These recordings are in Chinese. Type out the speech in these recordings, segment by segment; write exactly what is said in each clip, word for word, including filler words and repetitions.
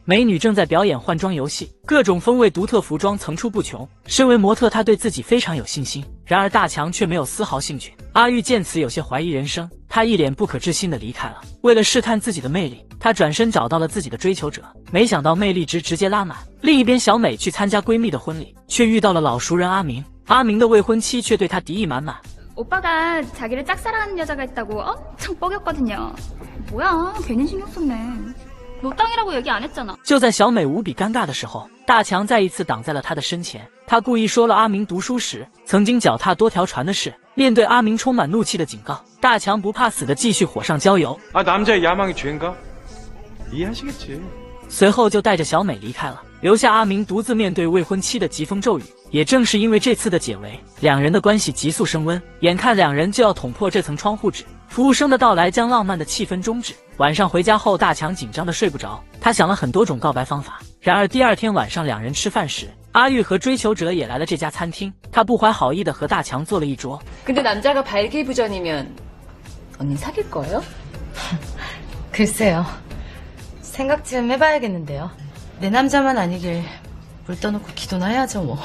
美女正在表演换装游戏，各种风味独特服装层出不穷。身为模特，她对自己非常有信心。然而大强却没有丝毫兴趣。阿玉见此有些怀疑人生，他一脸不可置信的离开了。为了试探自己的魅力，他转身找到了自己的追求者，没想到魅力值直接拉满。另一边，小美去参加闺蜜的婚礼，却遇到了老熟人阿明。阿明的未婚妻却对他敌意满满。 오빠가 자기를 짝사랑하는 여자가 있다고 엄청 뻐겼거든요. 뭐야, 괜히 신경 썼네. 너 땅이라고 얘기 안 했잖아. 就在小美无比尴尬的时候，大强再一次挡在了她的身前。他故意说了阿明读书时曾经脚踏多条船的事。面对阿明充满怒气的警告，大强不怕死的继续火上浇油。 啊，남자의 야망이 죄인가? 이해하시겠지. 随后就带着小美离开了，留下阿明独自面对未婚妻的疾风骤雨。也正是因为这次的解围，两人的关系急速升温。眼看两人就要捅破这层窗户纸，服务生的到来将浪漫的气氛终止。晚上回家后，大强紧张的睡不着，他想了很多种告白方法。然而第二天晚上两人吃饭时，阿玉和追求者也来了这家餐厅，他不怀好意的和大强做了一桌。 근데 남자가 발기부전이면 언니 사귈 거예요? 글쎄요. 생각 좀 해봐야겠는데요. 내 남자만 아니길 물 떠놓고 기도나 해야죠 뭐.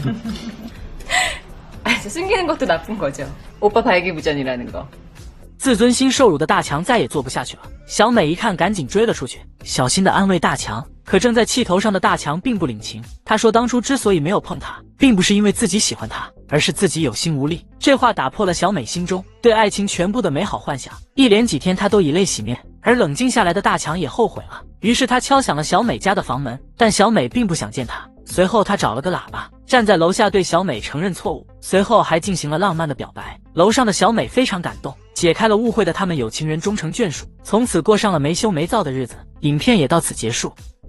아, 숨기는 것도 나쁜 거죠. 오빠 발기부전이라는 거. 自尊心受辱的大强再也做不下去了。小美一看，赶紧追了出去，小心的安慰大强。可正在气头上的大强并不领情，他说当初之所以没有碰他，并不是因为自己喜欢他，而是自己有心无力。这话打破了小美心中对爱情全部的美好幻想。一连几天，他都以泪洗面。而冷静下来的大强也后悔了，于是他敲响了小美家的房门，但小美并不想见他。随后他找了个喇叭，站在楼下对小美承认错误，随后还进行了浪漫的表白。楼上的小美非常感动，解开了误会的他们有情人终成眷属，从此过上了没羞没臊的日子。影片也到此结束。